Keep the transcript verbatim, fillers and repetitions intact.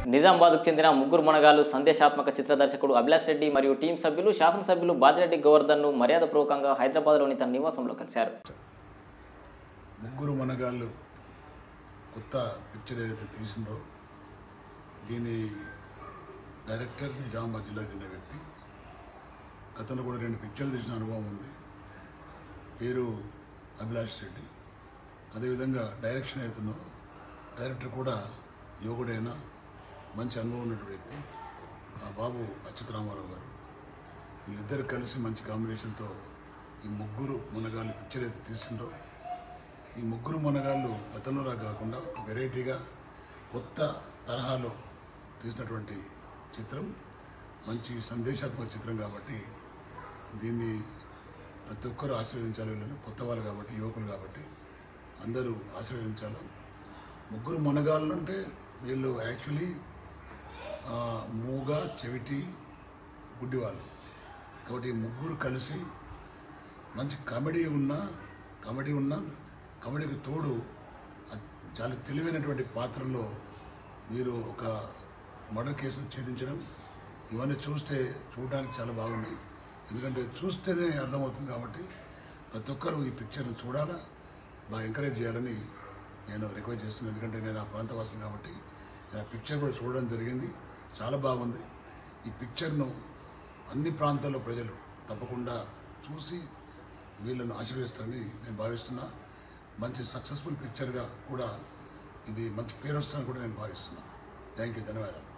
నిజామాబాద్కు చెందిన ముగ్గురు మునగాలు సందేశాత్మక చిత్ర దర్శకుడు అభిలాష్ రెడ్డి మరియు టీం సభ్యులు శాసనసభ్యులు బాజిరెడ్డి గోవర్ధన్ను మర్యాదపూర్వకంగా హైదరాబాద్లోని తన నివాసంలో కలిశారు. ముగ్గురు మునగాళ్ళు కొత్త పిక్చర్ ఏదైతే తీసిందో దీని డైరెక్టర్ నిజామాబాద్ జిల్లా చెందిన వ్యక్తి. గతంలో కూడా రెండు పిక్చర్లు తీసిన అనుభవం ఉంది. పేరు అభిలాష్ రెడ్డి. అదేవిధంగా డైరెక్షన్ అవుతున్న డైరెక్టర్ కూడా యోగుడైన మంచి అనుభవం ఉన్నటువంటి వ్యక్తి ఆ బాబు అచ్యుత రామారావు గారు. వీళ్ళిద్దరు కలిసి మంచి కాంబినేషన్తో ఈ ముగ్గురు మునగాళ్ళు పిక్చర్ అయితే తీసిండ్రో ఈ ముగ్గురు మునగాళ్ళు గతంలో కాకుండా ఒక వెరైటీగా కొత్త తరహాలో తీసినటువంటి చిత్రం. మంచి సందేశాత్మక చిత్రం కాబట్టి దీన్ని ప్రతి ఒక్కరూ ఆశీర్వదించాలి. వీళ్ళని కొత్త వాళ్ళు కాబట్టి యువకులు కాబట్టి అందరూ ఆశీర్వదించాలి. ముగ్గురు మునగాళ్ళు అంటే వీళ్ళు యాక్చువల్లీ మూగ చెవిటి గుడ్డి వాళ్ళు కాబట్టి ముగ్గురు కలిసి మంచి కామెడీ ఉన్న కామెడీ ఉన్న కామెడీకి తోడు చాలా తెలివైనటువంటి పాత్రలో వీరు ఒక మర్డర్ కేసును ఛేదించడం ఇవన్నీ చూస్తే చూడడానికి చాలా బాగున్నాయి. ఎందుకంటే చూస్తేనే అర్థమవుతుంది కాబట్టి ప్రతి ఒక్కరూ ఈ పిక్చర్ను చూడాలా, బాగా ఎంకరేజ్ చేయాలని నేను రిక్వెస్ట్ చేస్తున్నాను. ఎందుకంటే నేను ఆ ప్రాంతవాసిని కాబట్టి ఆ పిక్చర్ కూడా చూడడం జరిగింది. చాలా బాగుంది. ఈ పిక్చర్ను అన్ని ప్రాంతాల్లో ప్రజలు తప్పకుండా చూసి వీళ్ళను ఆశీర్వదిస్తారని నేను భావిస్తున్నా. మంచి సక్సెస్ఫుల్ పిక్చర్గా కూడా ఇది మంచి పేరు వస్తుందని కూడా నేను భావిస్తున్నాను. థ్యాంక్ యూ, ధన్యవాదాలు.